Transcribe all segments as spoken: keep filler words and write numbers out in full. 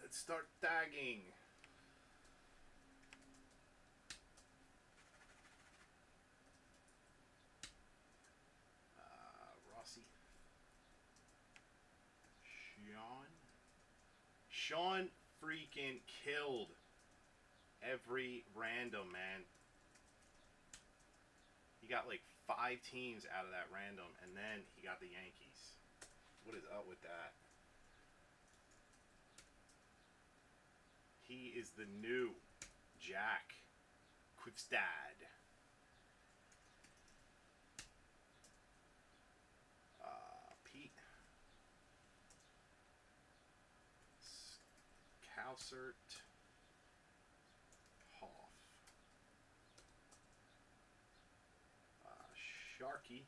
Let's start tagging. Uh, Rossi. Sean. Sean freaking killed every random, man. He got like five teams out of that random, and then he got the Yankees. What is up with that? He is the new Jack Quivstad. Uh, Pete. Calcert. Hoff. Uh, Sharky.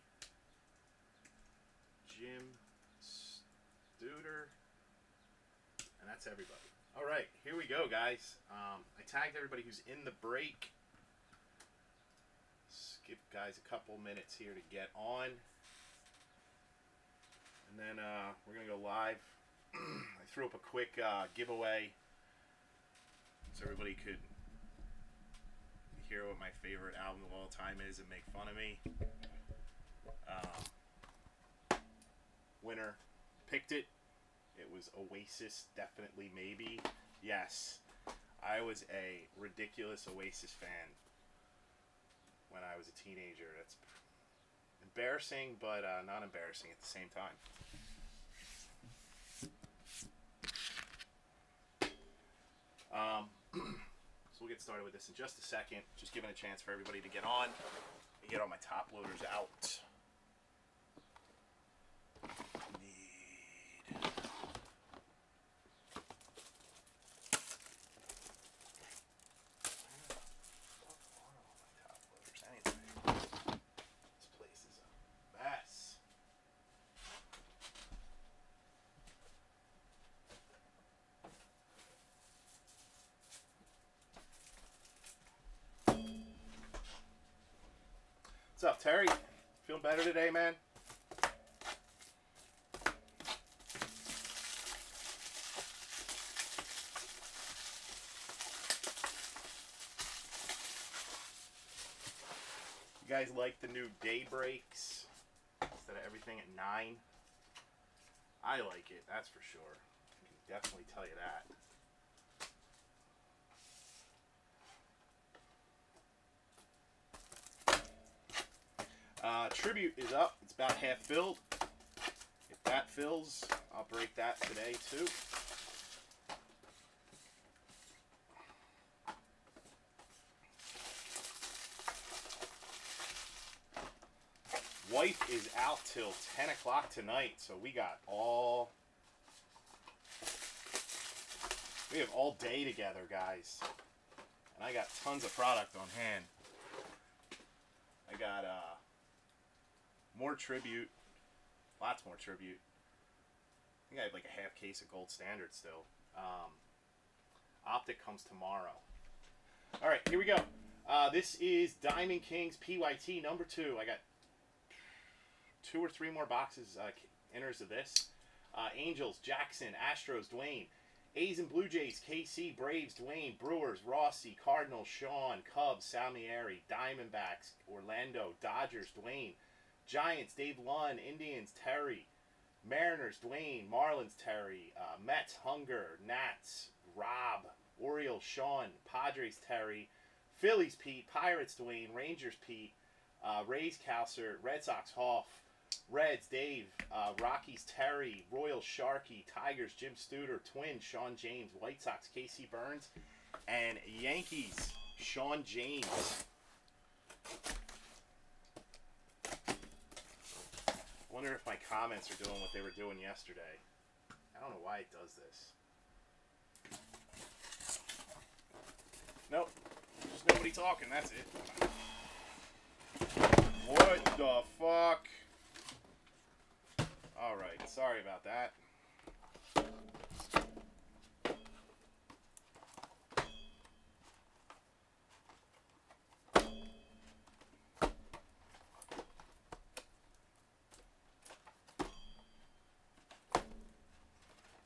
Jim Studer. And that's everybody. All right, here we go, guys. Um, I tagged everybody who's in the break. Let's give guys a couple minutes here to get on. And then uh, we're going to go live. I threw up a quick uh, giveaway so everybody could hear what my favorite album of all time is and make fun of me. Um, winner picked it. It was Oasis, definitely, maybe. Yes, I was a ridiculous Oasis fan when I was a teenager. That's embarrassing, but uh, not embarrassing at the same time. Um, so we'll get started with this in just a second. Just giving a chance for everybody to get on and get all my top loaders out. What's up, Terry? Feeling better today, man? You guys like the new day breaks instead of everything at nine? I like it, that's for sure. I can definitely tell you that. Uh, Tribute is up. It's about half filled. If that fills, I'll break that today too. Wife is out till ten o'clock tonight, so we got all... We have all day together, guys. And I got tons of product on hand. I got, uh... more Tribute. Lots more Tribute. I think I have like a half case of Gold Standard still. Um, Optic comes tomorrow. Alright, here we go. Uh, this is Diamond Kings P Y T number two. I got two or three more boxes, uh, inners of this. Uh, Angels, Jackson, Astros, Dwayne. A's and Blue Jays, K C, Braves, Dwayne. Brewers, Rossi, Cardinals, Sean. Cubs, Salmieri. Diamondbacks, Orlando. Dodgers, Dwayne. Giants, Dave Lunn. Indians, Terry. Mariners, Dwayne. Marlins, Terry. Uh, Mets, Hunger. Nats, Rob. Orioles, Sean. Padres, Terry. Phillies, Pete. Pirates, Dwayne. Rangers, Pete. Uh, Rays, Calcert. Red Sox, Hoff. Reds, Dave. Uh, Rockies, Terry. Royals, Sharky. Tigers, Jim Studer. Twins, Sean James. White Sox, K C Burns. And Yankees, Sean James. I wonder if my comments are doing what they were doing yesterday. I don't know why it does this. Nope. There's nobody talking, that's it. What the fuck? Alright, sorry about that.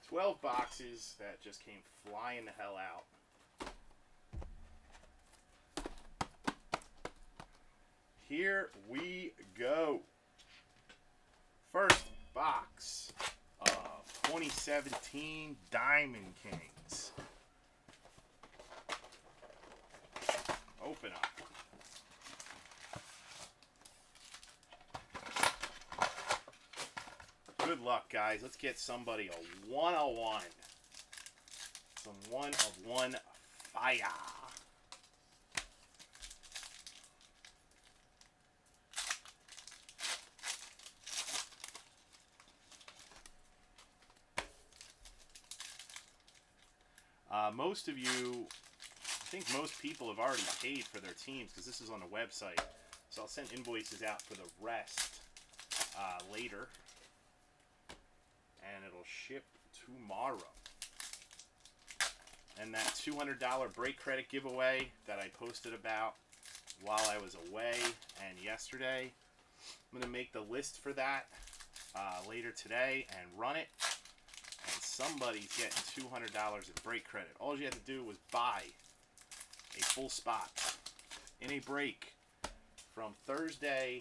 twelve boxes that just came flying the hell out. Here we go. First box of twenty seventeen Diamond Kings. Open up. Good luck, guys. Let's get somebody a one oh one. Some one of one fire. Uh, most of you, I think most people have already paid for their teams because this is on the website. So I'll send invoices out for the rest uh, later. And it'll ship tomorrow. And that two hundred dollar break credit giveaway that I posted about while I was away and yesterday, I'm going to make the list for that uh, later today and run it. And somebody's getting two hundred dollars in break credit. All you had to do was buy a full spot in a break from Thursday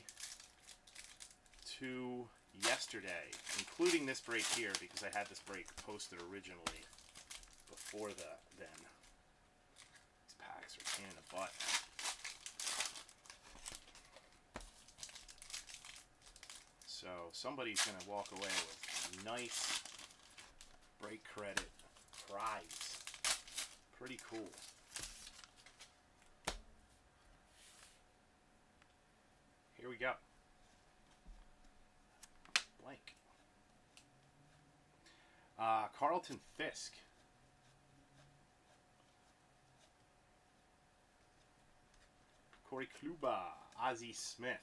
to yesterday, including this break here because I had this break posted originally before the then. These packs are a pain in the butt. So somebody's going to walk away with a nice break credit prize. Pretty cool. Here we go. Blank. Uh, Carlton Fisk. Corey Kluber. Ozzie Smith.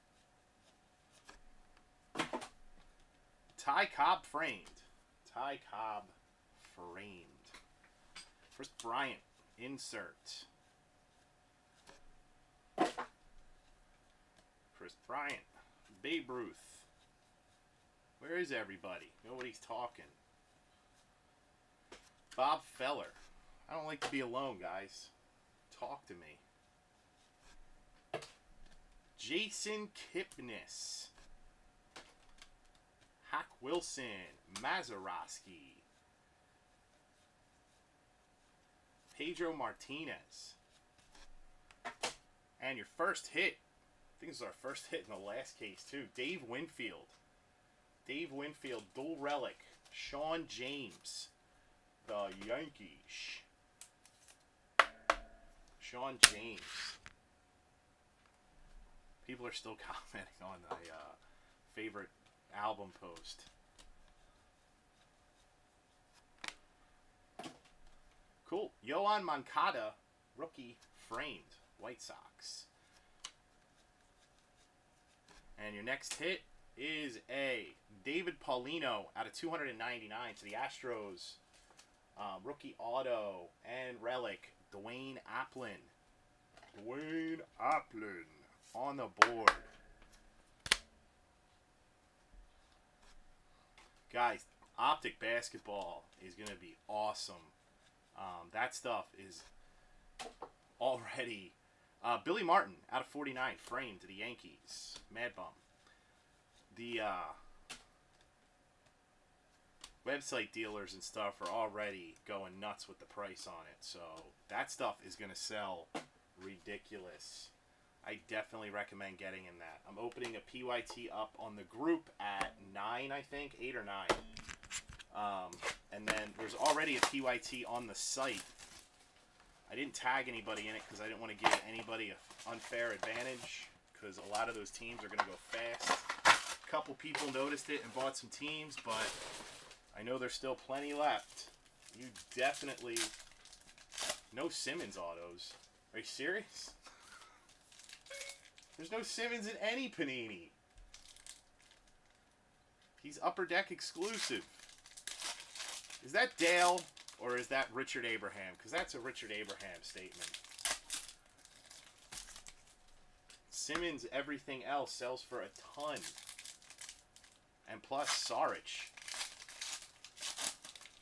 Ty Cobb framed. Ty Cobb framed. Chris Bryant. Insert. Chris Bryant. Babe Ruth. Where is everybody? Nobody's talking. Bob Feller. I don't like to be alone, guys. Talk to me. Jason Kipnis. Hack Wilson. Mazeroski. Pedro Martinez. And your first hit. I think this is our first hit in the last case, too. Dave Winfield. Dave Winfield, dual relic. Sean James, the Yankees. Sean James. People are still commenting on my uh, favorite album post. Cool. Yohan Moncada, rookie, framed. White Sox. And your next hit is a David Paulino out of two ninety-nine to the Astros. Um, rookie auto and relic, Dwayne Applin. Dwayne Applin on the board. Guys, Optic Basketball is going to be awesome. Um, that stuff is already... Uh, Billy Martin out of forty-nine, framed to the Yankees. Mad Bum. The uh, website dealers and stuff are already going nuts with the price on it. So that stuff is going to sell ridiculous. I definitely recommend getting in that. I'm opening a P Y T up on the group at nine, I think. eight or nine. Um, and then there's already a P Y T on the site. I didn't tag anybody in it because I didn't want to give anybody an unfair advantage because a lot of those teams are going to go fast. A couple people noticed it and bought some teams, but I know there's still plenty left. You definitely... No Simmons autos. Are you serious? There's no Simmons in any Panini. He's Upper Deck exclusive. Is that Dale or is that Richard Abraham? Because that's a Richard Abraham statement. Simmons, everything else sells for a ton. And plus Saric.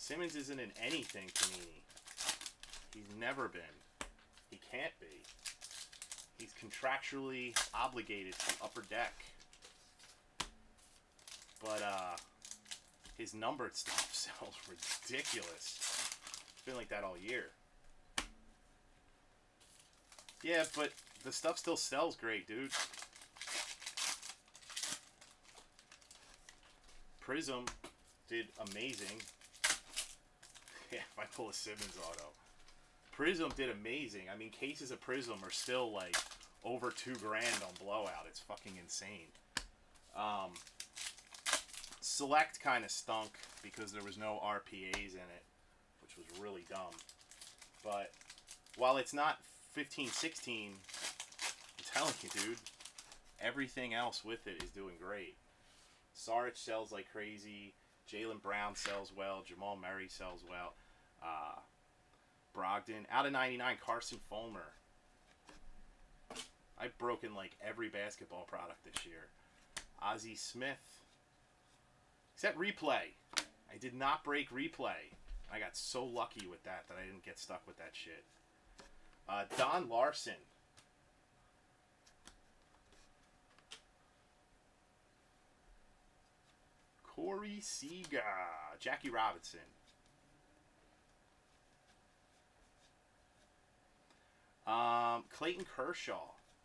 Simmons isn't in anything, Panini. He's never been. He can't be. He's contractually obligated to Upper Deck. But, uh, his numbered stuff sells ridiculous. It's been like that all year. Yeah, but the stuff still sells great, dude. Prism did amazing. Yeah, if I pull a Simmons auto. Prism did amazing. I mean, cases of Prism are still like over two grand on Blowout. It's fucking insane. Um, Select kind of stunk because there was no R P As in it, which was really dumb. But while it's not fifteen sixteen, I'm telling you, dude, everything else with it is doing great. Saric sells like crazy. Jaylen Brown sells well. Jamal Murray sells well. Uh, Brogdon. Out of ninety-nine, Carson Fulmer. I've broken like every basketball product this year. Ozzie Smith. Except Replay. I did not break Replay. I got so lucky with that that I didn't get stuck with that shit. Uh, Don Larson. Corey Seager. Jackie Robinson. Um, Clayton Kershaw.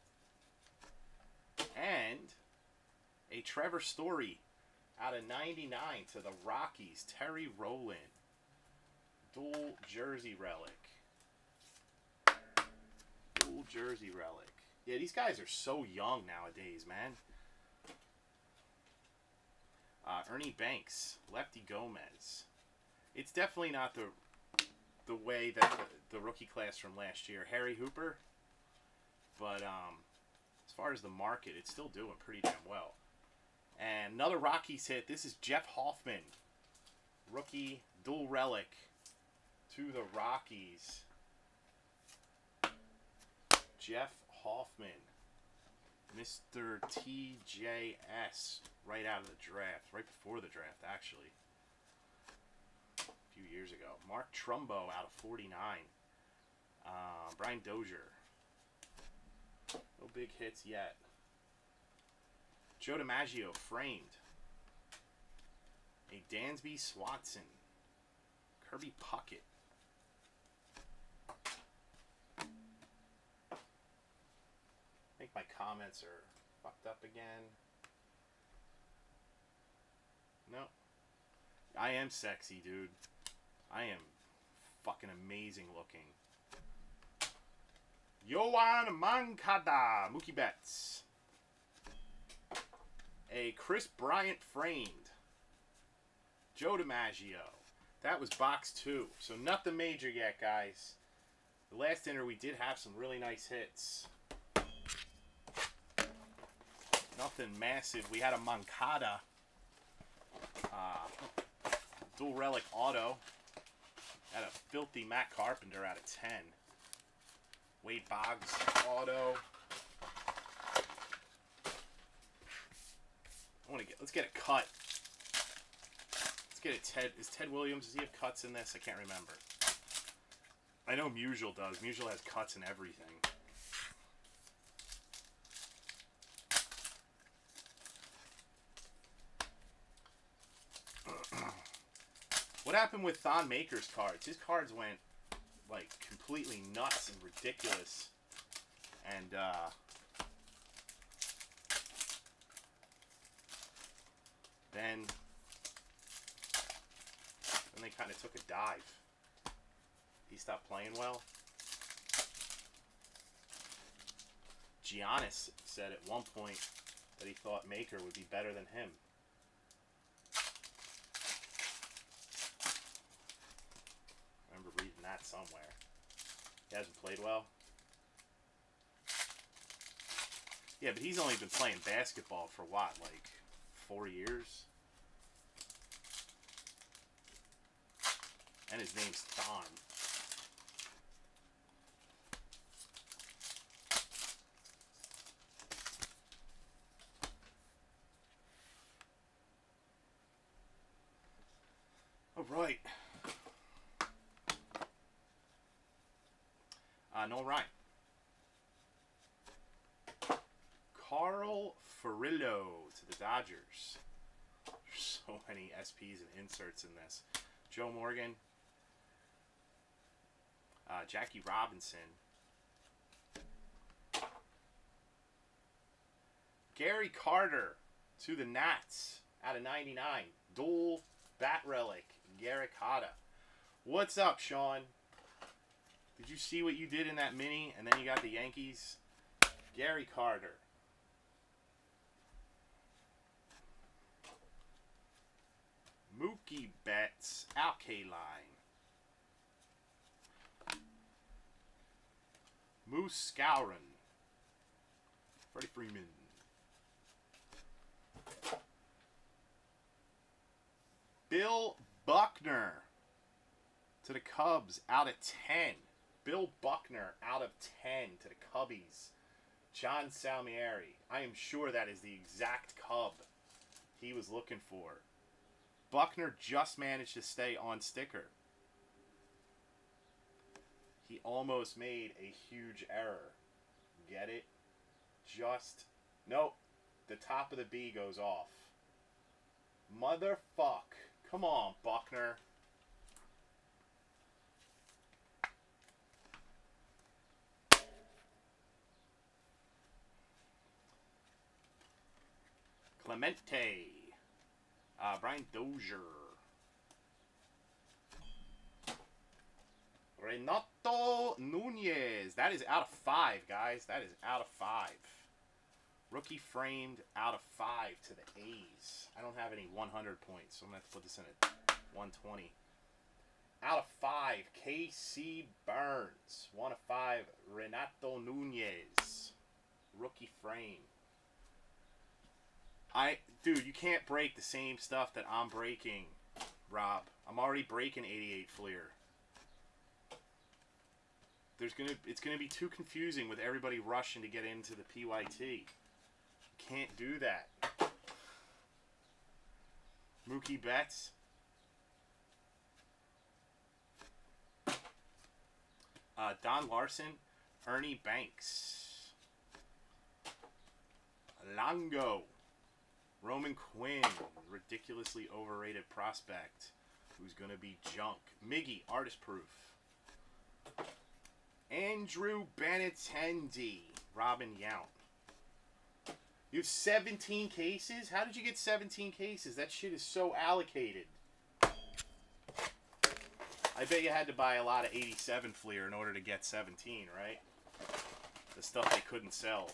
And a Trevor Story out of ninety-nine to the Rockies. Terry Rowland. Dual jersey relic. Dual jersey relic. Yeah, these guys are so young nowadays, man. Uh, Ernie Banks. Lefty Gomez. It's definitely not the the way that the, the rookie class from last year. Harry Hooper. But um, as far as the market, it's still doing pretty damn well. And another Rockies hit. This is Jeff Hoffman. Rookie dual relic to the Rockies. Jeff Hoffman. Mister T J S. Right out of the draft. Right before the draft, actually. A few years ago. Mark Trumbo out of forty-nine. Uh, Brian Dozier. No big hits yet. Joe DiMaggio, framed. A Dansby Swanson. Kirby Puckett. I think my comments are fucked up again. No. I am sexy, dude. I am fucking amazing looking. Yoan Moncada. Mookie Betts. A Chris Bryant framed. Joe DiMaggio. That was box two. So nothing major yet, guys. The last dinner we did have some really nice hits. Nothing massive. We had a Moncada. Uh, dual relic auto. Had a filthy Matt Carpenter out of ten. Wade Boggs auto. I want to get. Let's get a cut. Let's get a Ted. Is Ted Williams? Does he have cuts in this? I can't remember. I know Musial does. Musial has cuts in everything. What happened with Thon Maker's cards? His cards went like completely nuts and ridiculous, and uh, then then they kind of took a dive. He stopped playing well. Giannis said at one point that he thought Maker would be better than him. I remember reading that somewhere. He hasn't played well. Yeah, but he's only been playing basketball for what, like four years? And his name's Thon. All right. Uh, no rhyme. Carl Furillo to the Dodgers. There's so many S Ps and inserts in this. Joe Morgan. Uh, Jackie Robinson. Gary Carter to the Nats out of ninety-nine. Dual bat relic. Gary Carter. What's up, Sean? Did you see what you did in that mini? And then you got the Yankees. Gary Carter. Mookie Betts. Alkaline. Moose Scourin. Freddie Freeman. Bill Buckner to the Cubs out of ten. Bill Buckner out of ten to the Cubbies. John Salmieri. I am sure that is the exact Cub he was looking for. Buckner just managed to stay on sticker. He almost made a huge error. Get it? Just... Nope. The top of the B goes off. Motherfuck. Come on, Buckner. Clemente. Uh, Brian Dozier. Renato Nunez. That is out of five, guys. That is out of five. Rookie framed out of five to the A's. I don't have any one hundred points, so I'm going to have to put this in at one twenty. Out of five, K C Burns. one of five, Renato Nunez. Rookie frame. I, dude, you can't break the same stuff that I'm breaking, Rob. I'm already breaking eighty-eight Fleer. There's gonna, it's gonna be too confusing with everybody rushing to get into the P Y T. Can't do that. Mookie Betts. Uh, Don Larson. Ernie Banks. Longo. Roman Quinn. Ridiculously overrated prospect. Who's going to be junk. Miggy. Artist proof. Andrew Benintendi. Robin Yount. You have seventeen cases? How did you get seventeen cases? That shit is so allocated. I bet you had to buy a lot of eighty-seven Fleer in order to get seventeen, right? The stuff they couldn't sell.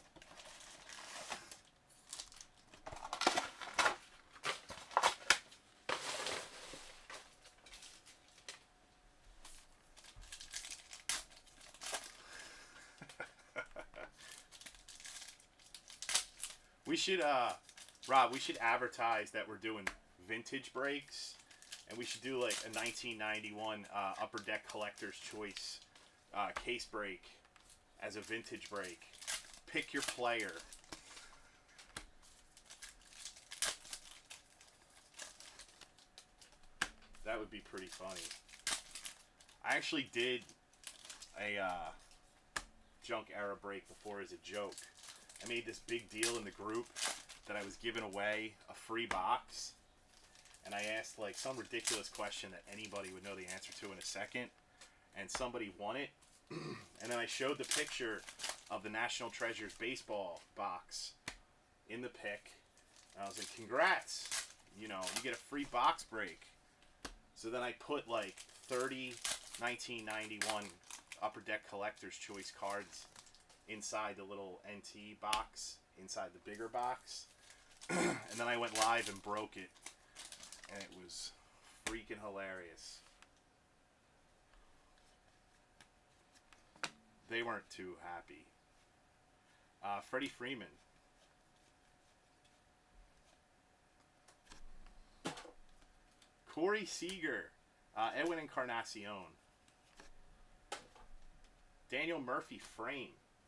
We should, uh, Rob, we should advertise that we're doing vintage breaks. And we should do like a nineteen ninety-one uh, Upper Deck Collector's Choice uh, case break as a vintage break. Pick your player. That would be pretty funny. I actually did a uh, junk era break before as a joke. I made this big deal in the group that I was giving away a free box. And I asked like some ridiculous question that anybody would know the answer to in a second. And somebody won it. And then I showed the picture of the National Treasures baseball box in the pick. And I was like, congrats. You know, you get a free box break. So then I put like thirty nineteen ninety-one Upper Deck Collector's Choice cards inside the little N T box, inside the bigger box. And then I went live and broke it. And it was freaking hilarious. They weren't too happy. Uh, Freddie Freeman. Corey Seager. Uh, Edwin Encarnacion. Daniel Murphy frame.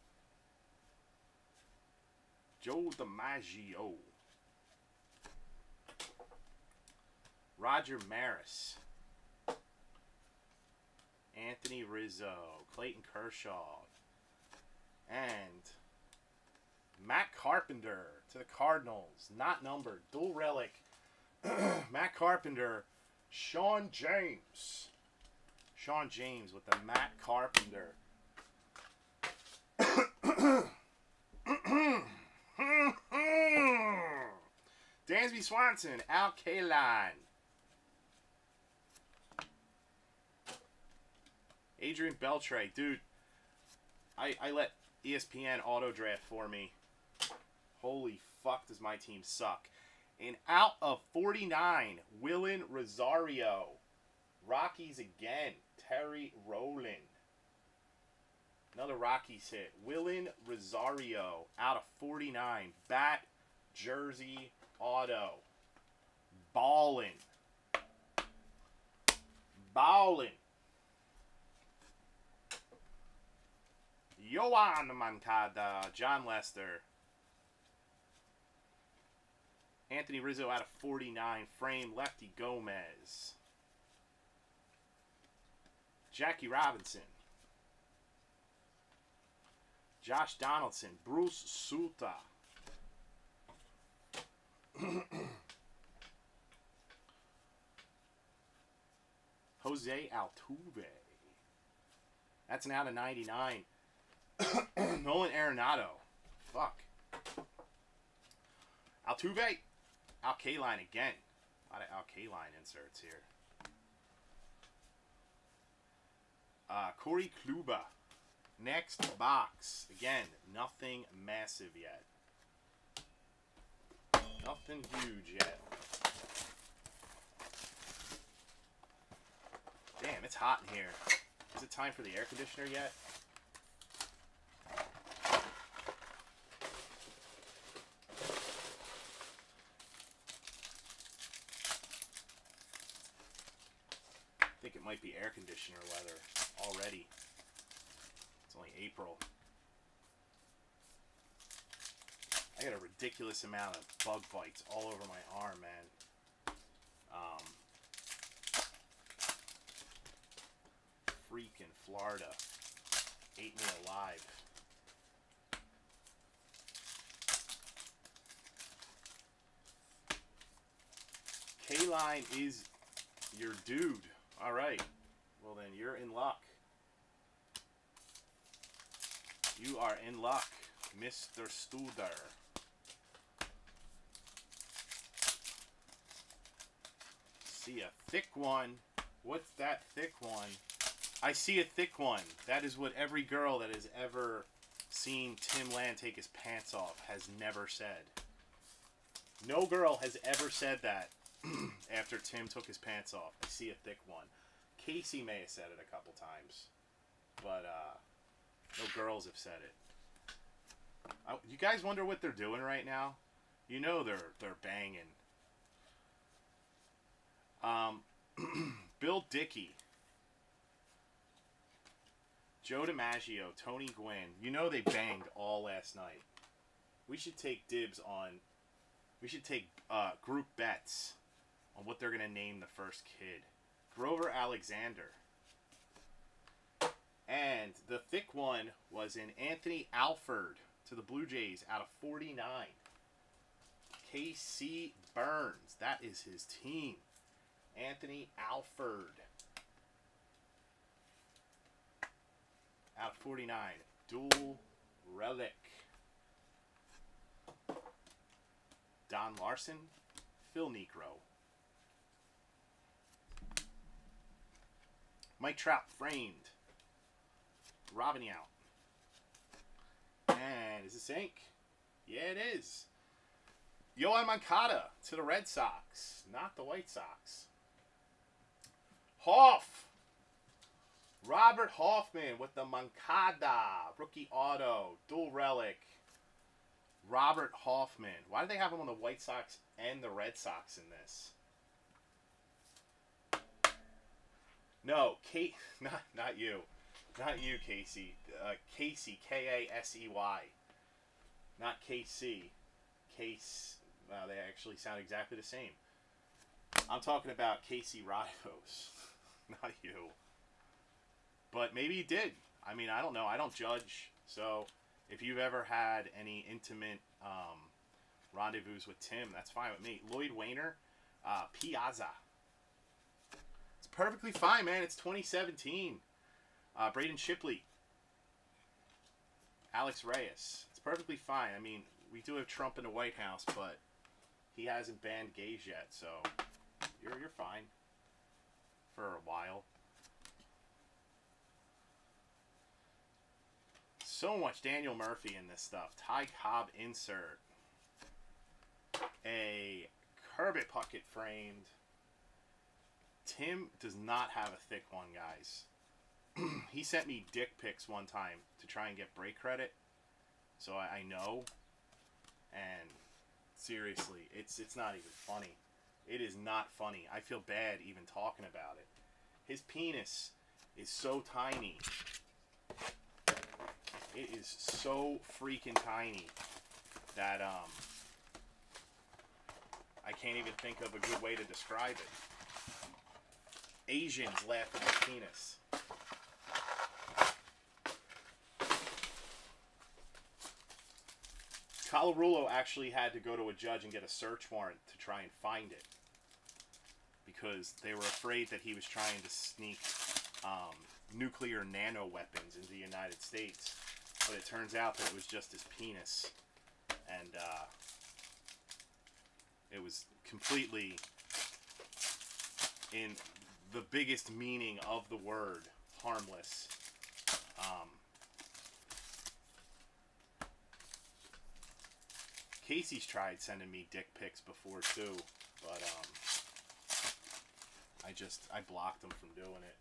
Joe DiMaggio. Roger Maris. Anthony Rizzo. Clayton Kershaw. And Matt Carpenter to the Cardinals. Not numbered. Dual relic. Matt Carpenter. Sean James. Sean James with the Matt Carpenter. Dansby Swanson. Al Kaline. Adrian Beltre. Dude, I, I let E S P N auto draft for me. Holy fuck, does my team suck. And out of forty-nine, Willen Rosario. Rockies again. Terry Rowland. Another Rockies hit. Willen Rosario out of forty-nine. Bat, jersey, auto. Ballin'. Ballin'. Yoan Moncada. John Lester. Anthony Rizzo out of forty-nine. Frame, Lefty Gomez. Jackie Robinson. Josh Donaldson. Bruce Suta. Jose Altuve. That's an out of ninety-nine. Nolan Arenado. Fuck. Altuve. Al Kaline again. A lot of Al Kaline inserts here. Uh, Corey Kluber. Next box. Again, nothing massive yet. Nothing huge yet. Damn, it's hot in here. Is it time for the air conditioner yet? I think it might be air conditioner weather already. It's only April. I got a ridiculous amount of bug bites all over my arm, man. Um, freak in Florida ate me alive. K-Line is your dude. All right. Well, then you're in luck. You are in luck, Mister Studer. See a thick one. What's that thick one? I see a thick one. That is what every girl that has ever seen Tim Land take his pants off has never said. No girl has ever said that after Tim took his pants off. I see a thick one. Casey may have said it a couple times, but uh, no girls have said it. I, you guys wonder what they're doing right now? You know they're they're banging. Um, Bill Dickey, Joe DiMaggio, Tony Gwynn. You know they banged all last night. We should take dibs on. We should take uh, group bets on what they're gonna name the first kid. Grover Alexander. And the thick one was in Anthony Alford to the Blue Jays out of forty-nine. K C Burns. That is his team. Anthony Alford. Out of forty-nine. Dual relic. Don Larson. Phil Niekro. Mike Trout framed. Robin out. And is this ink? Yeah, it is. Yoan Moncada to the Red Sox. Not the White Sox. Hoff. Robert Hoffman with the Moncada. Rookie auto. Dual relic. Robert Hoffman. Why do they have him on the White Sox and the Red Sox in this? No, Kate, not not you, not you, Casey. Uh, Casey, K A S E Y, not K C. Case. Wow, they actually sound exactly the same. I'm talking about Casey Rivos, not you. But maybe he did. I mean, I don't know. I don't judge. So If you've ever had any intimate um, rendezvous with Tim, that's fine with me. Lloyd Wayner, uh, Piazza. It's perfectly fine, man. It's twenty seventeen. Uh, Braden Shipley. Alex Reyes. It's perfectly fine. I mean, we do have Trump in the White House, but he hasn't banned gays yet, so you're you're fine for a while. So much Daniel Murphy in this stuff. Ty Cobb insert. A Kerbit Puckett framed. Tim does not have a thick one, guys. He sent me dick pics one time to try and get break credit. So I, I know. And seriously, it's it's not even funny. It is not funny. I feel bad even talking about it. His penis is so tiny. It is so freaking tiny that um I can't even think of a good way to describe it. Asians laugh at his penis. Colarulo actually had to go to a judge and get a search warrant to try and find it because they were afraid that he was trying to sneak um, nuclear nano weapons into the United States. But it turns out that it was just his penis. And uh, it was completely, in the biggest meaning of the word, harmless. Um, Casey's tried sending me dick pics before too, but um, I just, I blocked him from doing it.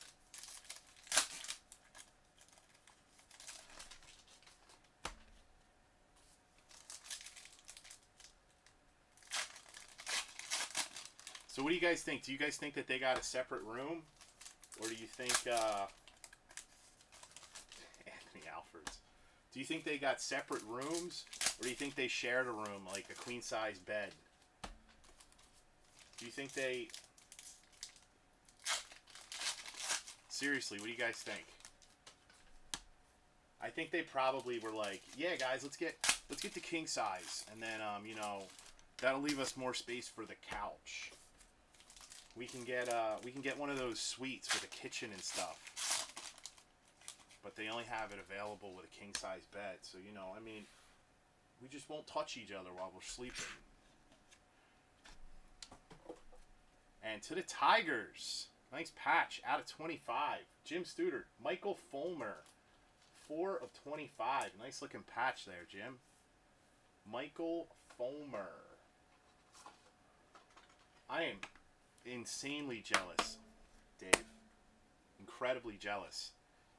So what do you guys think? Do you guys think that they got a separate room? Or do you think, uh, Anthony Alfords, do you think they got separate rooms? Or do you think they shared a room, like a queen-size bed? Do you think they... Seriously, what do you guys think? I think they probably were like, yeah, guys, let's get let's get the king size, and then um, you know, that'll leave us more space for the couch. We can get uh, we can get one of those suites with a kitchen and stuff, but they only have it available with a king size bed. So you know, I mean, we just won't touch each other while we're sleeping. And to the Tigers, nice patch out of twenty-five. Jim Studer, Michael Fulmer. four of twenty-five. Nice looking patch there, Jim. Michael Fulmer. I am insanely jealous, Dave. Incredibly jealous.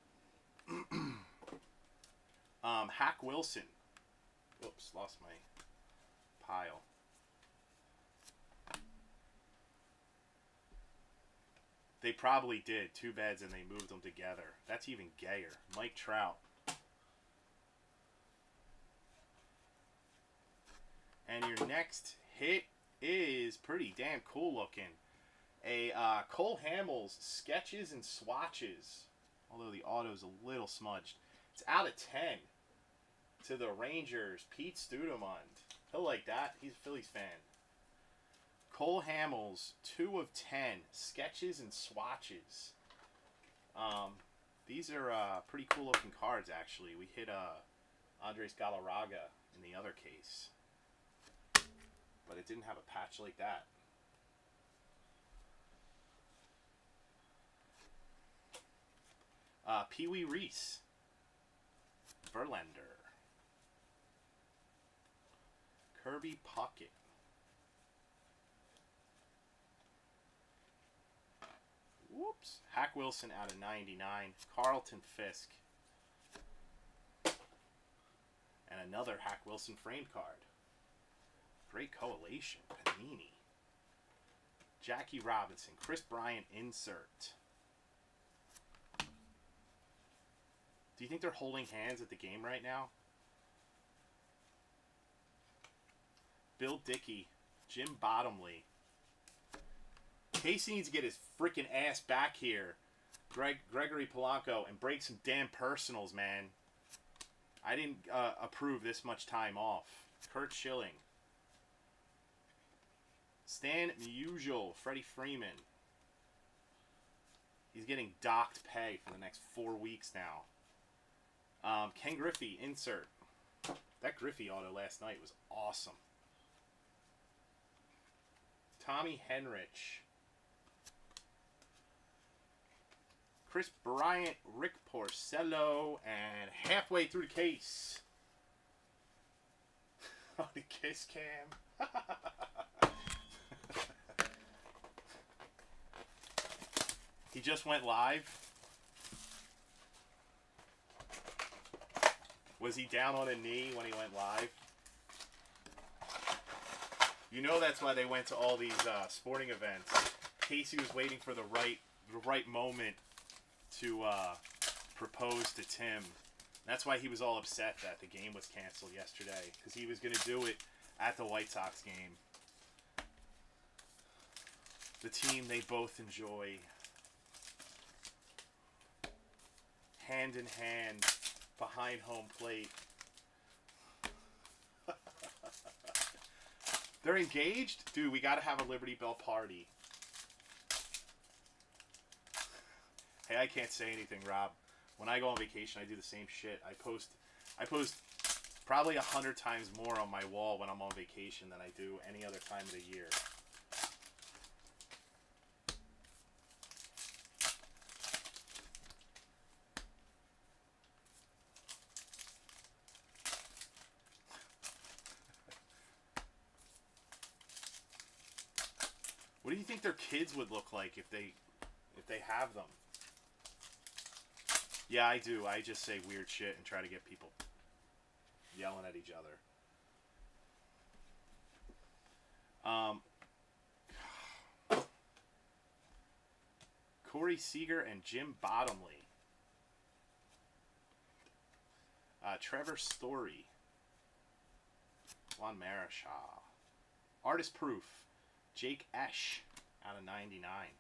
um, Hack Wilson. Whoops, lost my pile. They probably did. Two beds and they moved them together. That's even gayer. Mike Trout. And your next hit is pretty damn cool looking. A uh, Cole Hamels Sketches and Swatches. Although the auto's a little smudged. It's out of ten. To the Rangers, Pete Studemund. He'll like that. He's a Phillies fan. Cole Hamels, two of ten. Sketches and Swatches. Um, these are uh, pretty cool looking cards, actually. We hit uh, Andres Galarraga in the other case. But it didn't have a patch like that. Uh, Pee Wee Reese. Verlander. Kirby Puckett. Whoops. Hack Wilson out of ninety-nine. Carlton Fisk. And another Hack Wilson framed card. Great collation. Panini. Jackie Robinson. Chris Bryant insert. Do you think they're holding hands at the game right now? Bill Dickey. Jim Bottomley. Casey needs to get his freaking ass back here. Greg Gregory Polanco and break some damn personals, man. I didn't uh, approve this much time off. Kurt Schilling. Stan Musial. Freddie Freeman. He's getting docked pay for the next four weeks now. Um, Ken Griffey, insert. That Griffey auto last night was awesome. Tommy Henrich. Chris Bryant, Rick Porcello, and halfway through the case. Oh, the kiss cam. He just went live. Was he down on a knee when he went live? You know that's why they went to all these uh, sporting events. Casey was waiting for the right, the right moment to uh, propose to Tim. That's why he was all upset that the game was canceled yesterday, because he was going to do it at the White Sox game. The team they both enjoy. Hand in hand behind home plate. They're engaged? Dude, we gotta have a Liberty Bell party. Hey, I can't say anything, Rob. When I go on vacation, I do the same shit. I post I post probably a hundred times more on my wall when I'm on vacation than I do any other time of the year. What do you think their kids would look like if they if they have them? Yeah, I do. I just say weird shit and try to get people yelling at each other. Um, Corey Seager and Jim Bottomley. Uh, Trevor Story. Juan Marichal. Artist Proof. Jake Esch out of ninety-nine.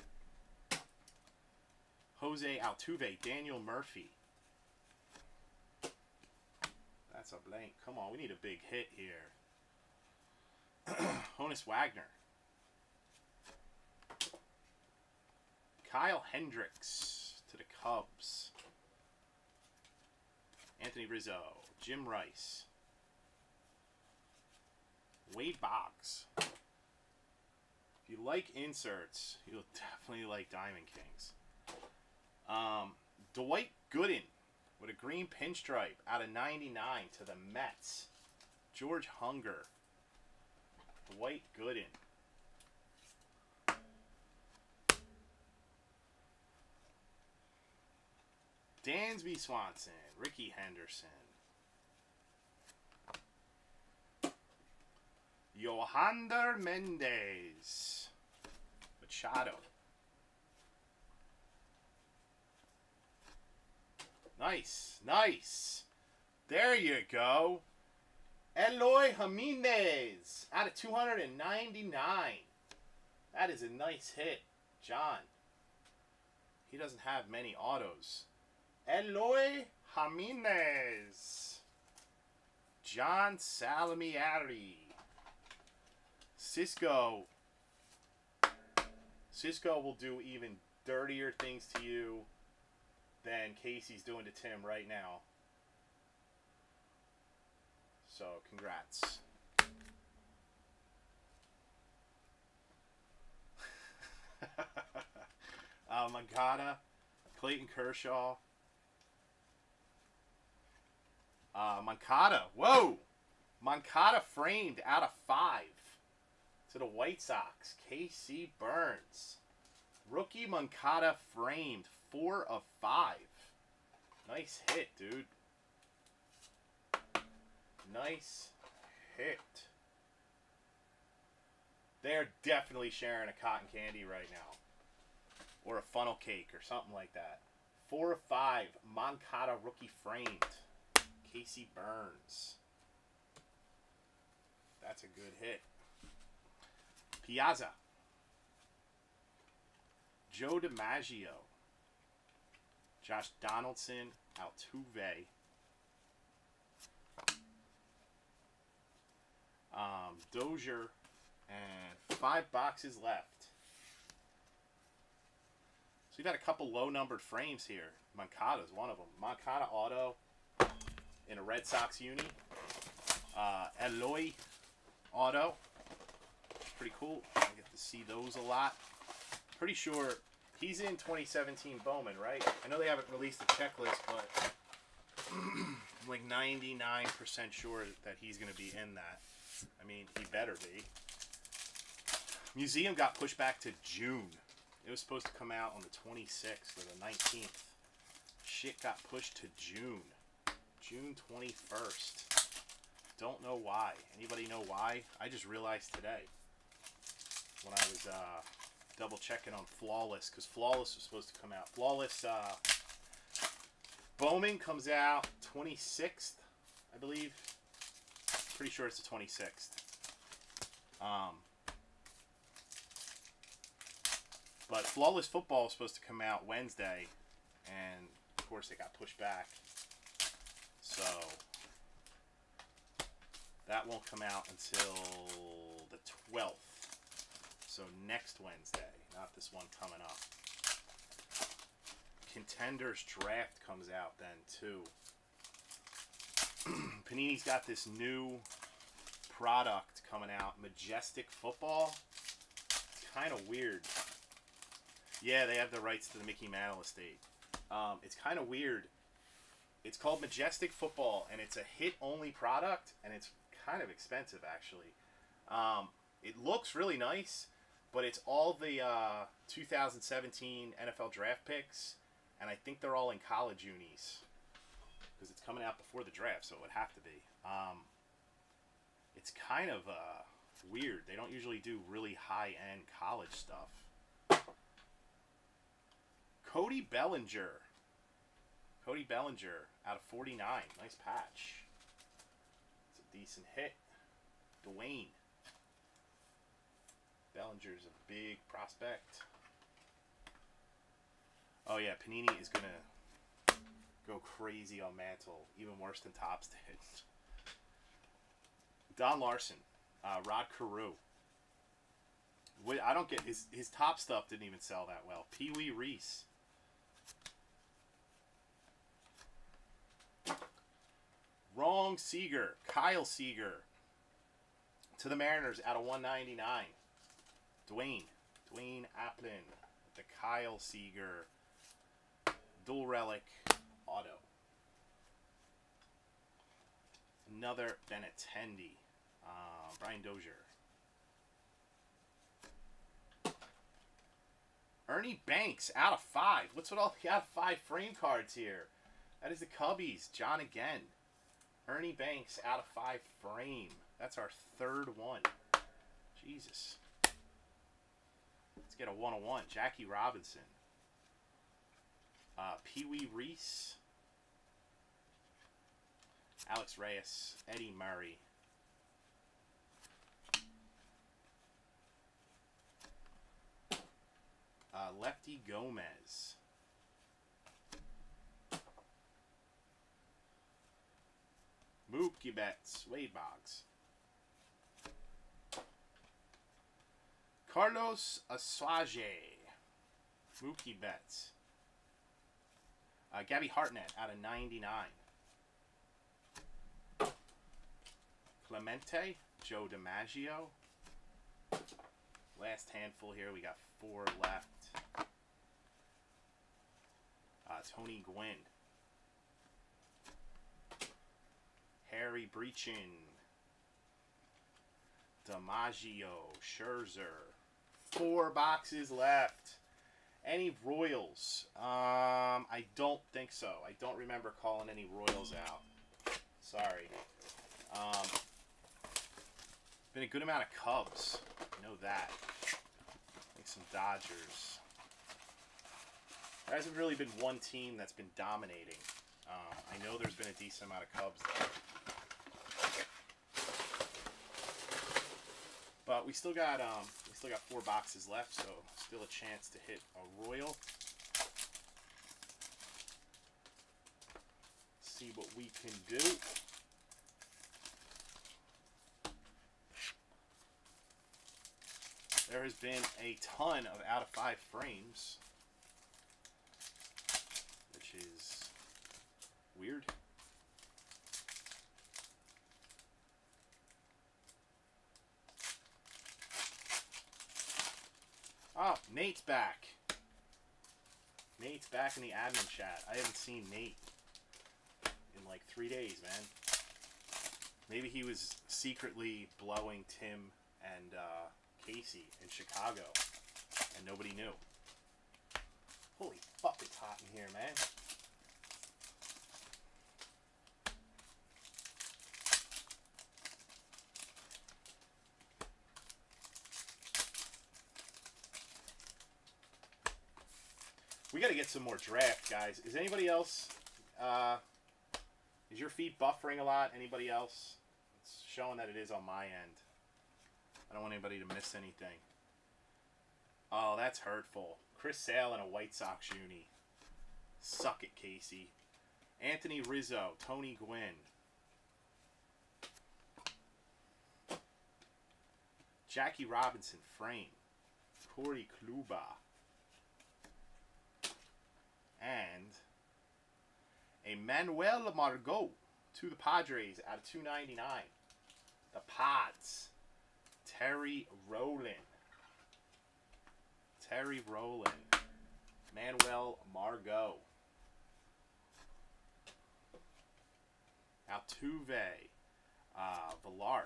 Jose Altuve, Daniel Murphy. That's a blank. Come on, we need a big hit here. Honus Wagner. Kyle Hendricks to the Cubs. Anthony Rizzo. Jim Rice. Wade Boggs. If you like inserts, you'll definitely like Diamond Kings. Um, Dwight Gooden with a green pinstripe out of ninety-nine to the Mets. George Hunger. Dwight Gooden. Dansby Swanson. Ricky Henderson. Yohander Mendez. Machado. Nice. Nice. There you go. Eloy Jimenez out of two ninety-nine. That is a nice hit, John. He doesn't have many autos. Eloy Jimenez. John Salamieri. Cisco. Cisco will do even dirtier things to you than Casey's doing to Tim right now. So, congrats. uh, Moncada, Clayton Kershaw. Uh, Moncada, whoa! Moncada framed out of five to the White Sox. K C Burns. Rookie Moncada framed, four of five. Nice hit, dude. Nice hit. They're definitely sharing a cotton candy right now. Or a funnel cake or something like that. Four of five. Moncada rookie framed. Casey Burns. That's a good hit. Piazza. Joe DiMaggio. Josh Donaldson. Altuve. Um, Dozier, and five boxes left. So we've got a couple low-numbered frames here. Moncada's one of them. Moncada auto in a Red Sox uni. Uh, Eloy auto. Pretty cool. I get to see those a lot. Pretty sure he's in twenty seventeen Bowman, right? I know they haven't released a checklist, but I'm like ninety-nine percent sure that he's going to be in that. I mean, he better be. Museum got pushed back to June. It was supposed to come out on the twenty-sixth or the nineteenth. Shit got pushed to June. June twenty-first. Don't know why. Anybody know why? I just realized today when I was uh, double checking on Flawless, because Flawless was supposed to come out. Flawless uh, Bowman comes out twenty-sixth, I believe. Pretty sure it's the twenty-sixth. Um, but Flawless Football was supposed to come out Wednesday, and of course it got pushed back. So that won't come out until the twelfth. So next Wednesday, not this one coming up. Contenders Draft comes out then too. Panini's got this new product coming out, Majestic Football. It's kind of weird. Yeah, they have the rights to the Mickey Mantle estate. Um, it's kind of weird. It's called Majestic Football, and it's a hit-only product, and it's kind of expensive, actually. Um, it looks really nice, but it's all the uh, two thousand seventeen N F L draft picks, and I think they're all in college unis, because it's coming out before the draft, so it would have to be. Um, it's kind of uh, weird. They don't usually do really high-end college stuff. Cody Bellinger. Cody Bellinger out of forty-nine. Nice patch. It's a decent hit. Dwayne. Bellinger's a big prospect. Oh yeah, Panini is going to go crazy on Mantle. Even worse than Topps did. Don Larson. Uh, Rod Carew. I don't get... His, his top stuff didn't even sell that well. Pee Wee Reese. Wrong Seager. Kyle Seager. To the Mariners out of one ninety-nine. Dwayne. Dwayne Applin. The Kyle Seager. Dual Relic Auto. Another Benintendi. Uh, Brian Dozier. Ernie Banks out of five. What's with all the out of five frame cards here? That is the Cubbies. John again. Ernie Banks out of five frame. That's our third one. Jesus. Let's get a one oh one. Jackie Robinson. Uh, Pee Wee Reese. Alex Reyes. Eddie Murray. Uh, Lefty Gomez. Mookie Betts. Wade Boggs. Carlos Asuaje. Mookie Betts. Uh, Gabby Hartnett out of ninety-nine. Clemente. Joe DiMaggio. Last handful here. We got four left. Uh, Tony Gwynn. Harry Breachin. DiMaggio. Scherzer. Four boxes left. Any Royals? Um, I don't think so. I don't remember calling any Royals out. Sorry. Um, been a good amount of Cubs. I know that. Like some Dodgers. There hasn't really been one team that's been dominating. Um, I know there's been a decent amount of Cubs there. But we still got um, we still got four boxes left, so still a chance to hit a Royal. See what we can do. there has been a ton of out of five frames, which is weird. Oh, Nate's back. Nate's back in the admin chat. I haven't seen Nate in like three days, man. Maybe he was secretly blowing Tim and uh, Casey in Chicago, and nobody knew. Holy fuck, it's hot in here, man. We got to get some more draft, guys. Is anybody else... Uh, is your feed buffering a lot? Anybody else? It's showing that it is on my end. I don't want anybody to miss anything. Oh, that's hurtful. Chris Sale in a White Sox uni. Suck it, Casey. Anthony Rizzo. Tony Gwynn. Jackie Robinson. Frame. Corey Kluber. And a Manuel Margot to the Padres out of two ninety-nine. The Pods. Terry Rowland. Terry Rowland. Manuel Margot. Altuve. Uh, Villar.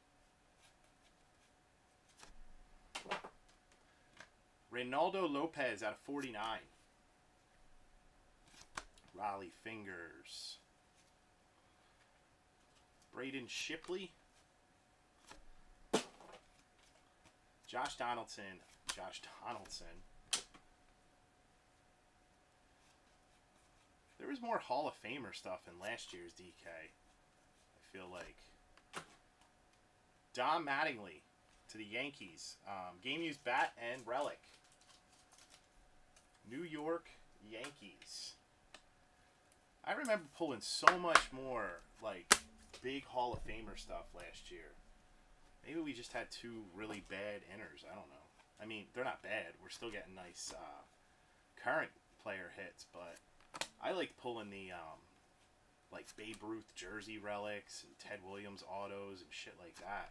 Reynaldo Lopez out of forty-nine. Raleigh Fingers. Braden Shipley. Josh Donaldson. Josh Donaldson. There was more Hall of Famer stuff in last year's D K. I feel like. Don Mattingly to the Yankees. Um, game used bat and relic. New York Yankees. I remember pulling so much more, like, big Hall of Famer stuff last year. Maybe we just had two really bad inners. I don't know. I mean, they're not bad. We're still getting nice uh, current player hits, but I like pulling the, um, like, Babe Ruth jersey relics and Ted Williams autos and shit like that.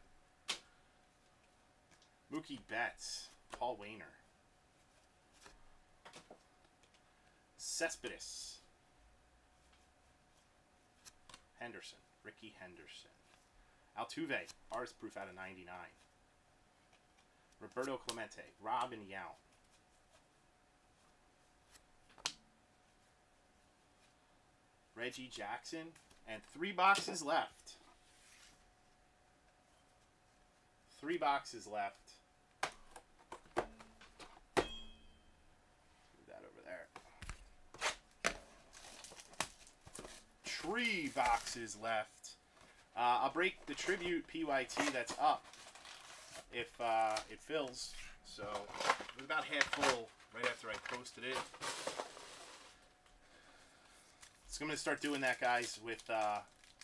Mookie Betts. Paul Wainer. Cespedes. Henderson. Ricky Henderson. Altuve. Artist proof out of ninety-nine. Roberto Clemente. Robin Yount. Reggie Jackson. And three boxes left. Three boxes left. Move that over there. Three boxes left. Uh, I'll break the Tribute P Y T that's up if uh, it fills. So it was about half full right after I posted it. So I'm going to start doing that, guys, with uh,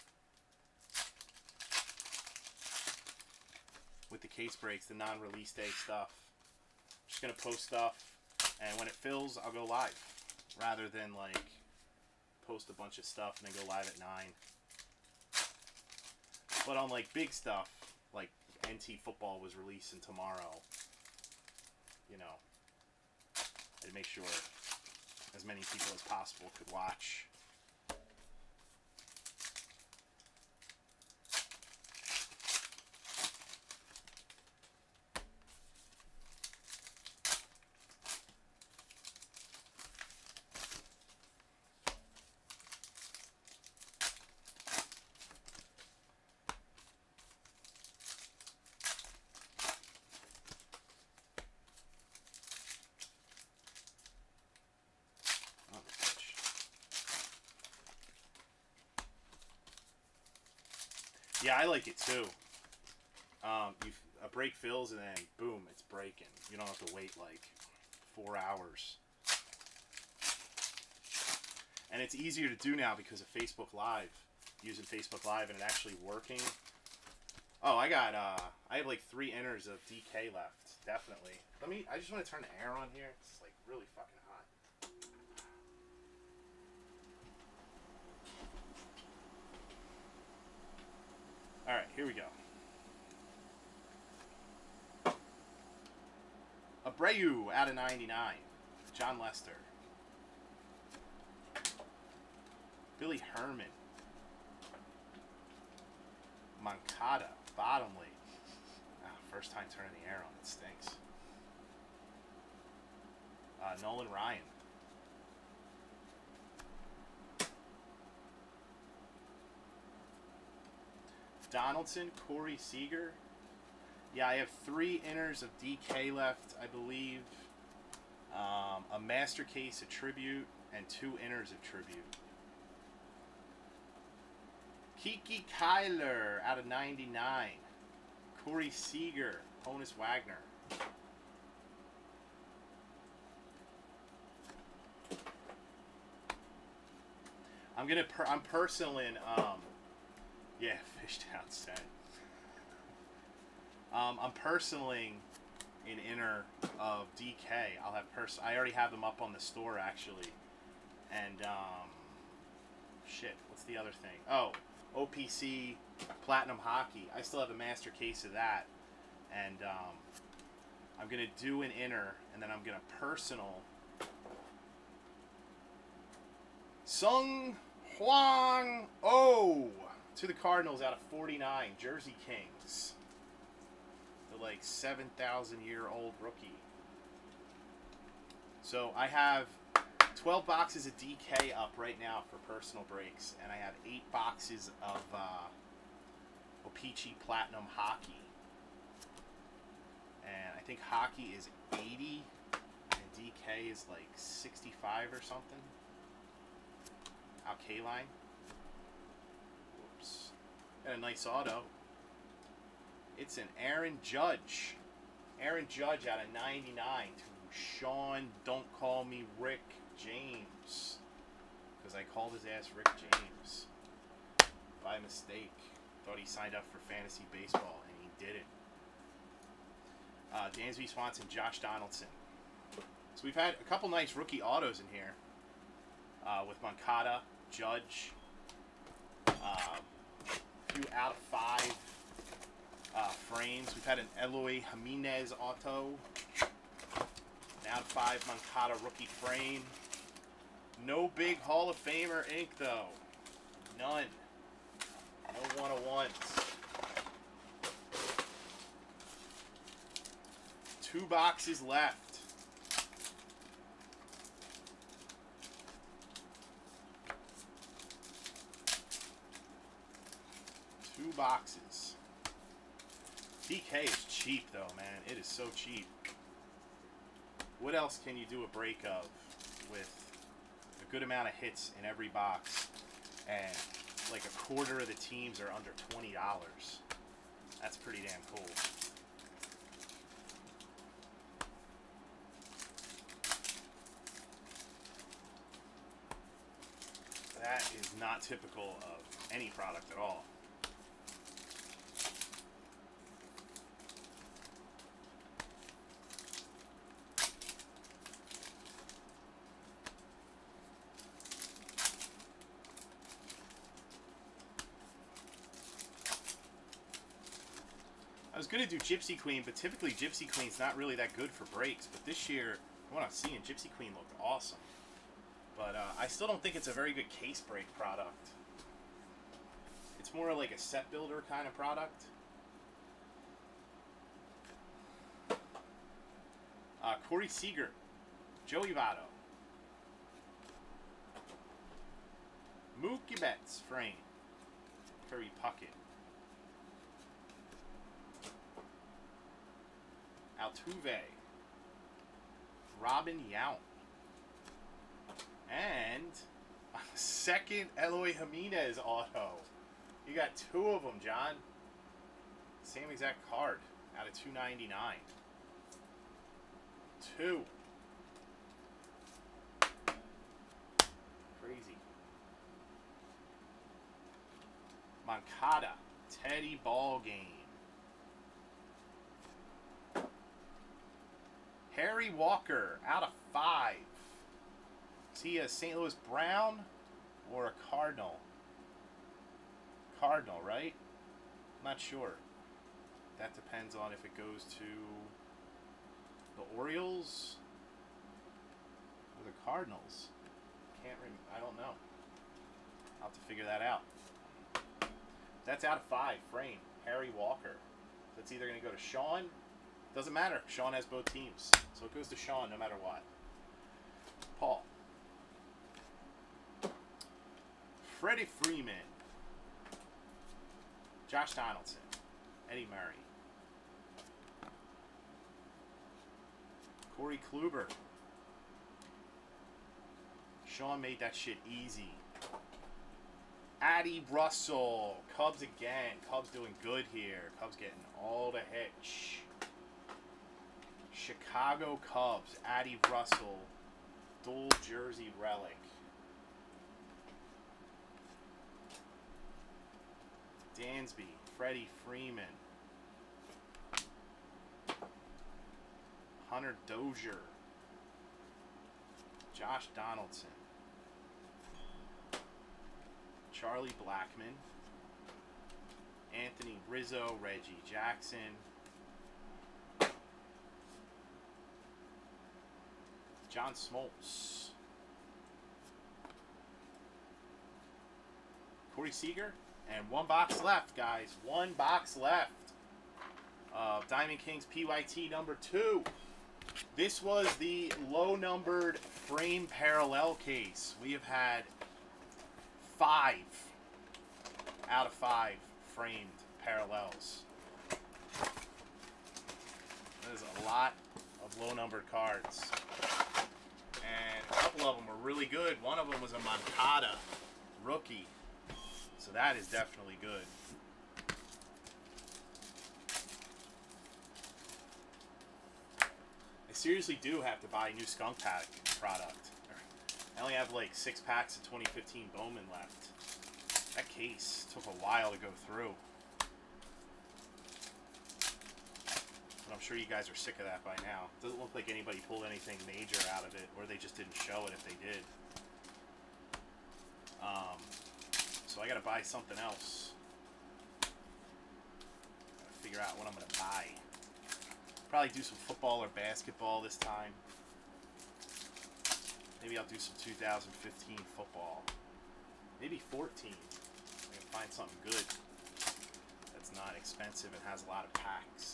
with the case breaks, the non-release day stuff. Just going to post stuff, and when it fills, I'll go live, rather than, like, post a bunch of stuff and then go live at nine. But on, like, big stuff, like N T football was releasing tomorrow, you know, I'd make sure as many people as possible could watch. Yeah, I like it too. Um, you a break fills and then boom, it's breaking. You don't have to wait like four hours. And it's easier to do now because of Facebook Live. Using Facebook Live and it actually working. Oh, I got uh, I have like three inners of D K left. definitely. Let me. I just want to turn the air on here. It's like really fucking hot. All right, here we go. Abreu out of ninety-nine. John Lester. Billy Herman. Moncada. Bottom league. Ah, first time turning the air on. It stinks. Uh, Nolan Ryan. Donaldson. Corey Seager. Yeah, I have three inners of D K left, I believe. Um, a master case of tribute and two inners of tribute. Kiki Kyler out of ninety-nine. Corey Seager, Honus Wagner. I'm gonna. Per I'm personaling. Um, yeah, Fishtown set. Um, I'm personaling an inner of D K. I'll have pers. I already have them up on the store actually, and um, shit. What's the other thing? Oh, O P C Platinum Hockey. I still have a master case of that, and um, I'm gonna do an inner, and then I'm gonna personal Sung Hwang Oh to the Cardinals out of forty-nine. Jersey Kings. The like seven thousand year old rookie. So I have twelve boxes of D K up right now for personal breaks, and I have eight boxes of uh, O P C Platinum Hockey. And I think Hockey is eighty, and D K is like sixty-five or something. Al Kaline. Whoops. And a nice auto. It's an Aaron Judge. Aaron Judge out of ninety-nine to Sean, don't call me Rick James. Because I called his ass Rick James. By mistake. Thought he signed up for fantasy baseball, and he didn't. Uh, Dansby Swanson, Josh Donaldson. So we've had a couple nice rookie autos in here. Uh, with Moncada, Judge. Uh, a few out of five. Uh, frames. We've had an Eloy Jimenez auto. An out of five Moncada rookie frame. No big Hall of Famer ink though. None. No one oh ones. Two boxes left. Two boxes. D K is cheap though, man. It is so cheap. What else can you do a break of with a good amount of hits in every box and like a quarter of the teams are under twenty dollars? That's pretty damn cool. That is not typical of any product at all. I was going to do Gypsy Queen, but typically Gypsy Queen's not really that good for breaks. But this year, what I'm seeing, Gypsy Queen looked awesome. But uh, I still don't think it's a very good case break product. It's more like a set builder kind of product. Uh, Corey Seager, Joey Votto, Mookie Betts frame, Kirby Puckett, Altuve, Robin Yount, and a second Eloy Jimenez auto. You got two of them, John. Same exact card out of two ninety-nine. Two. Crazy. Moncada, Teddy Ballgame. Harry Walker out of five. Is he a Saint Louis Brown or a Cardinal? Cardinal, right? I'm not sure. That depends on if it goes to the Orioles or the Cardinals. Can't rem I don't know. I'll have to figure that out. That's out of five. Frame. Harry Walker. That's either going to go to Sean. Doesn't matter. Sean has both teams. So it goes to Sean no matter what. Paul. Freddie Freeman. Josh Donaldson. Eddie Murray. Corey Kluber. Sean made that shit easy. Addie Russell. Cubs again. Cubs doing good here. Cubs getting all the hits. Chicago Cubs. Addie Russell. Dual jersey relic. Dansby. Freddie Freeman. Hunter Dozier. Josh Donaldson. Charlie Blackmon. Anthony Rizzo. Reggie Jackson. John Smoltz. Corey Seager. And one box left, guys. One box left. Uh, Diamond Kings P Y T number two. This was the low-numbered frame parallel case. We have had five out of five framed parallels. There's a lot of low-numbered cards. And a couple of them were really good. One of them was a Moncada rookie. So that is definitely good. I seriously do have to buy new Skunk Pack product. I only have like six packs of twenty fifteen Bowman left. That case took a while to go through. But I'm sure you guys are sick of that by now. Doesn't look like anybody pulled anything major out of it, or they just didn't show it if they did. Um, so I gotta buy something else. Gotta figure out what I'm gonna buy. Probably do some football or basketball this time. Maybe I'll do some two thousand fifteen football. Maybe fourteen. I can find something good that's not expensive and has a lot of packs.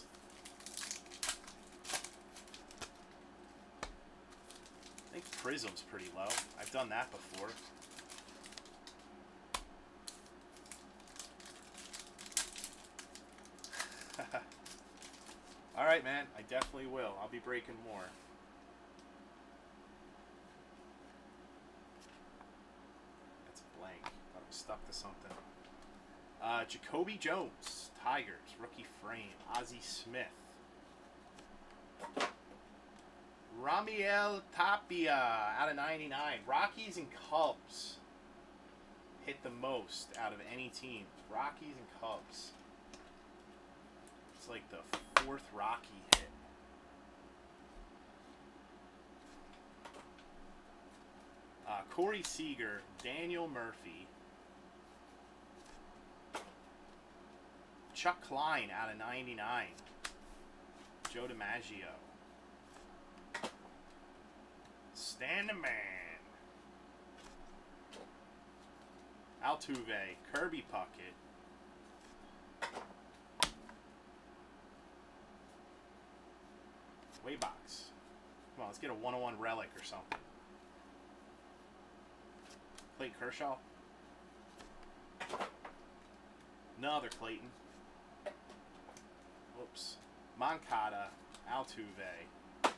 I think Prism's pretty low. I've done that before. Alright, man. I definitely will. I'll be breaking more. That's a blank. Thought it was stuck to something. Uh, Jacoby Jones. Tigers. Rookie frame. Ozzie Smith. Ramiel Tapia out of ninety-nine. Rockies and Cubs hit the most out of any team. Rockies and Cubs. It's like the fourth Rocky hit. Uh, Corey Seager, Daniel Murphy, Chuck Klein out of ninety-nine, Joe DiMaggio, Stan the Man, Altuve, Kirby Puckett, Waybox. Come on, let's get a one oh one relic or something. Clayton Kershaw. Another Clayton. Whoops. Moncada. Altuve.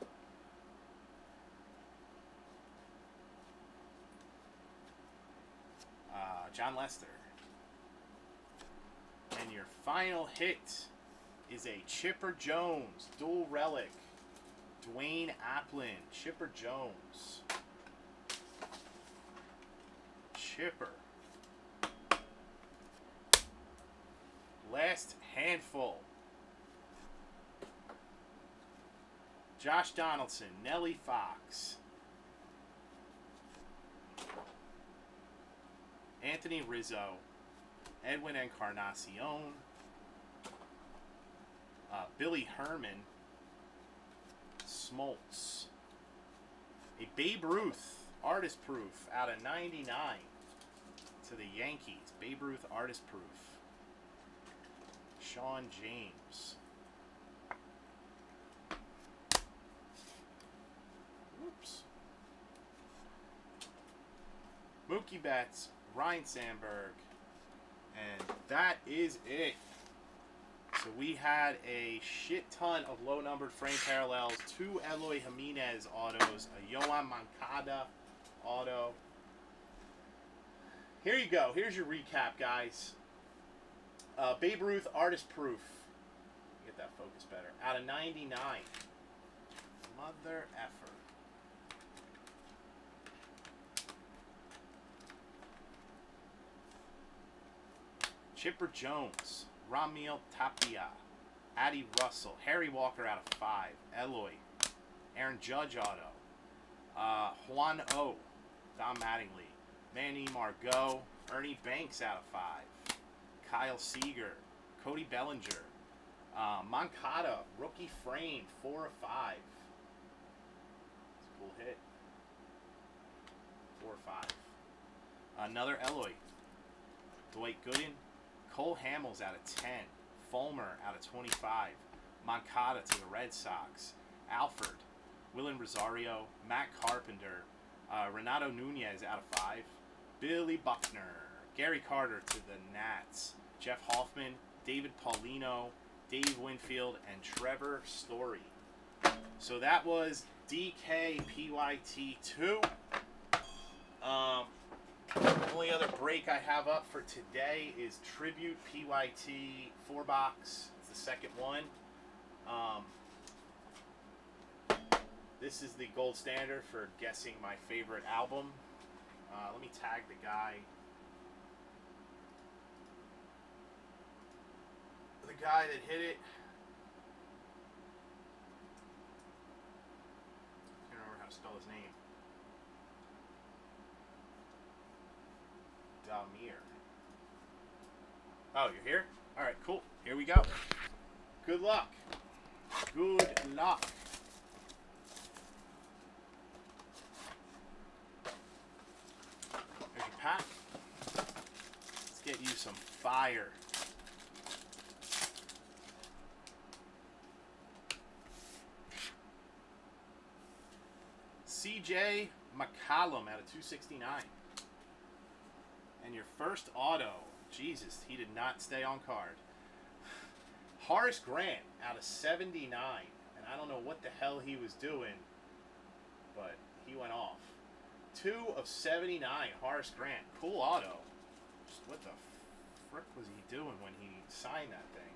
Uh, John Lester. And your final hit is a Chipper Jones. Dual relic. Dwayne Applin. Chipper Jones. Chipper. Last handful. Josh Donaldson, Nelly Fox, Anthony Rizzo, Edwin Encarnacion, uh, Billy Herman, Smoltz, a Babe Ruth artist proof out of ninety-nine to the Yankees. Babe Ruth artist proof. Sean James. Oops. Mookie Betts, Ryan Sandberg, and that is it. So we had a shit ton of low-numbered frame parallels, two Eloy Jimenez autos, a Yoan Moncada auto. Here you go. Here's your recap, guys. Uh, Babe Ruth artist proof. Get that focus better. Out of ninety-nine. Mother effer. Chipper Jones, Ramil Tapia, Addie Russell, Harry Walker out of five, Eloy, Aaron Judge auto, uh, Juan O, Don Mattingly, Manny Margot, Ernie Banks out of five, Kyle Seager, Cody Bellinger, uh, Moncada, rookie frame, four of five. That's a cool hit. Four of five. Another Eloy, Dwight Gooden, Cole Hamels out of ten. Fulmer out of twenty-five. Moncada to the Red Sox. Alford. Willen Rosario. Matt Carpenter. Uh, Renato Nunez out of five. Billy Buckner. Gary Carter to the Nats. Jeff Hoffman. David Paulino. Dave Winfield. And Trevor Story. So that was D K P Y T two. Um... The only other break I have up for today is Tribute P Y T four box. It's the second one. Um, this is the gold standard for guessing my favorite album. Uh, let me tag the guy. The guy that hit it. I can't remember how to spell his name. Damir. Oh, you're here? Alright, cool. Here we go. Good luck. Good luck. There's your pack. Let's get you some fire. C J McCollum out of two sixty-nine. And your first auto, Jesus, he did not stay on card. Horace Grant out of seventy-nine. And I don't know what the hell he was doing, but he went off. two of seventy-nine, Horace Grant. Cool auto. Just what the frick was he doing when he signed that thing?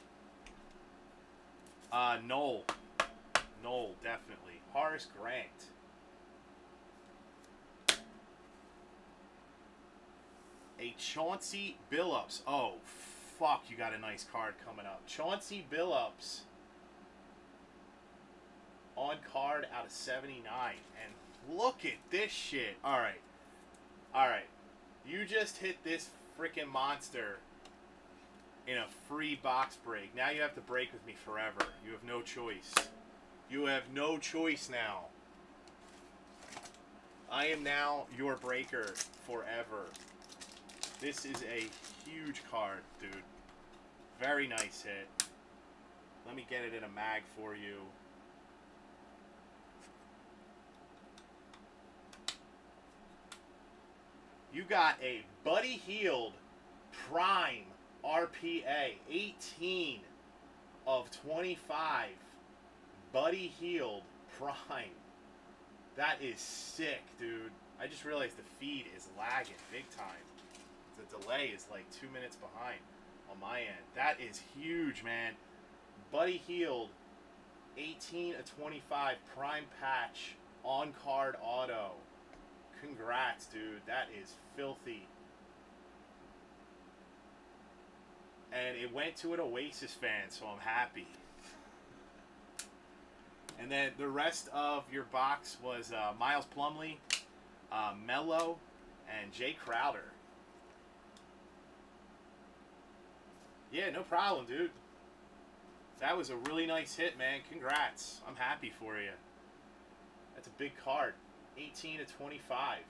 Uh, Noel. Noel, definitely. Horace Grant. A Chauncey Billups. Oh, fuck, you got a nice card coming up. Chauncey Billups on card out of seventy-nine. And look at this shit. Alright. Alright. You just hit this freaking monster in a free box break. Now you have to break with me forever. You have no choice. You have no choice now. I am now your breaker forever. This is a huge card, dude. Very nice hit. Let me get it in a mag for you. You got a Buddy Hield Prime R P A. eighteen of twenty-five. Buddy Hield Prime. That is sick, dude. I just realized the feed is lagging big time. The delay is like two minutes behind on my end. That is huge, man. Buddy Hield, eighteen of twenty-five, prime patch, on-card auto. Congrats, dude. That is filthy. And it went to an Oasis fan, so I'm happy. And then the rest of your box was uh, Miles Plumlee, uh, Mello, and Jay Crowder. Yeah, no problem, dude. That was a really nice hit, man. Congrats. I'm happy for you. That's a big card. eighteen to twenty-five.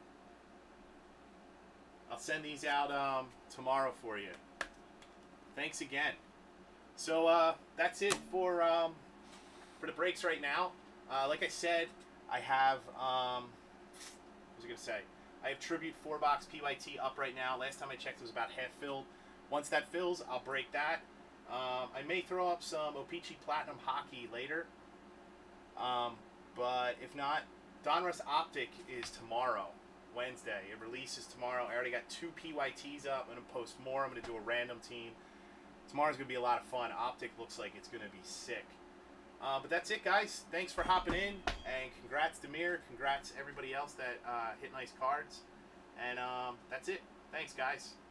I'll send these out um, tomorrow for you. Thanks again. So uh, that's it for um, for the breaks right now. Uh, like I said, I have um, what was I gonna say? I have Tribute four box P Y T up right now. Last time I checked, it was about half filled. Once that fills, I'll break that. Um, I may throw up some O-Pee-Chee Platinum Hockey later. Um, but if not, Donruss Optic is tomorrow, Wednesday. It releases tomorrow. I already got two P Y Ts up. I'm going to post more. I'm going to do a random team. Tomorrow's going to be a lot of fun. Optic looks like it's going to be sick. Uh, but that's it, guys. Thanks for hopping in. And congrats, Demir. Congrats, everybody else that uh, hit nice cards. And um, that's it. Thanks, guys.